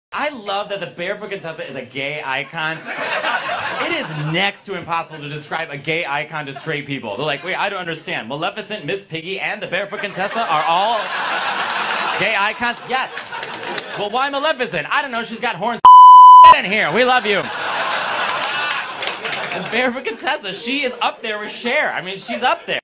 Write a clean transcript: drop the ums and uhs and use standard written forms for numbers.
I love that the Barefoot Contessa is a gay icon. It is next to impossible to describe a gay icon to straight people. They're like, wait, I don't understand. Maleficent, Miss Piggy, and the Barefoot Contessa are all gay icons? Yes. Well, why Maleficent? I don't know, she's got horns in here. We love you. And Barefoot Contessa, she is up there with Cher. I mean, she's up there.